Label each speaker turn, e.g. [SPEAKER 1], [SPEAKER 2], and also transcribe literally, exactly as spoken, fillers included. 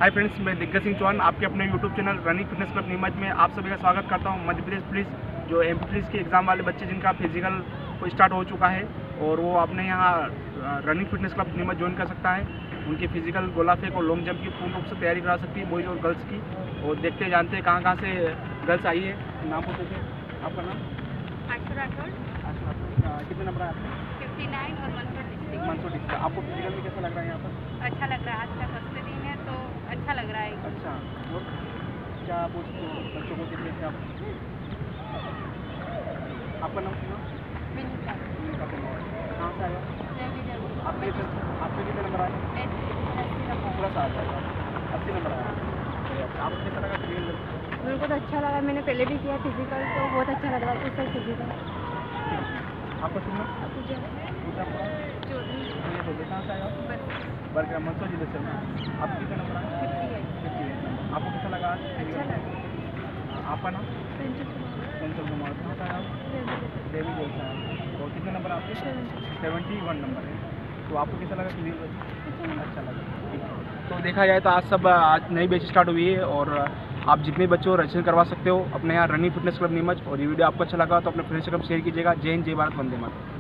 [SPEAKER 1] Hi friends, मैं दिग्गज सिंह चौहान आपके अपने YouTube channel running fitness club Neemuch में आप सभी का स्वागत करता हूं। मध्य प्रदेश पुलिस जो एम पी पुलिस के एग्ज़ाम वाले बच्चे जिनका फिजिकल को स्टार्ट हो चुका है और वो अपने यहाँ running fitness club Neemuch join कर सकता है। उनकी फिजिकल गोला फेंक और लॉन्ग जंप की पूर्ण रूप से तैयारी करा सकती है बॉयज़ और गर्ल्स की। और देखते जानते हैं कहाँ कहाँ से गर्ल्स आई है। नाम पूछते थे आपका नाम? कितने नंबर है आपके?
[SPEAKER 2] फिफ्टी नाइन और मंसूर डिस्ट्रिक्ट।
[SPEAKER 1] मंसूर डिस्ट्रिक्ट। आपको फिजिकल में कैसा लग रहा है यहाँ पर?
[SPEAKER 2] अच्छा लग रहा है, आज का फर्स्ट दिन है तो अच्छा लग रहा है।
[SPEAKER 1] अच्छा, और क्या पूछते हो बच्चों को कितने से आप? आपका नाम सुना?
[SPEAKER 2] विनीता।
[SPEAKER 1] विनीता कुमार। कहाँ से आया? आपके आपके कितने नंबर आए? पूरा सात आया, अस्सी नंबर आया। आपको कैसा लगा फिजिकल?
[SPEAKER 2] मेरे को तो अच्छा लगा, मैंने पहले भी किया फिजिकल तो बहुत अच्छा लग रहा है। उसका फिजिकल
[SPEAKER 1] आपको सुनना?
[SPEAKER 2] पूजा चौधरी।
[SPEAKER 1] कहाँ से आया? बरगढ़ मंसूर जिले से। आपके कितने नंबर आए?
[SPEAKER 2] फिफ्टी है।
[SPEAKER 1] आपको कैसा लगा?
[SPEAKER 2] अच्छा लगा।
[SPEAKER 1] आपका नाम?
[SPEAKER 2] पेंसिल
[SPEAKER 1] कुमार। कहाँ से आया? देवी देव से आया। और कितने नंबर आपके? सेवेंटी वन नंबर है। तो आपको कैसा लगा क्लियर? अच्छा लगा। ठीक है, तो देखा जाए तो आज सब आज नई बैच स्टार्ट हुई है और आप जितने बच्चे हो रजिस्ट्रेशन करवा सकते हो अपने यहाँ रनिंग फिटनेस क्लब नीमच। और ये वीडियो आपको अच्छा लगा तो अपने फ्रेंड्स से शेयर कीजिएगा। जय हिंद, जय भारत, वंदे मातरम।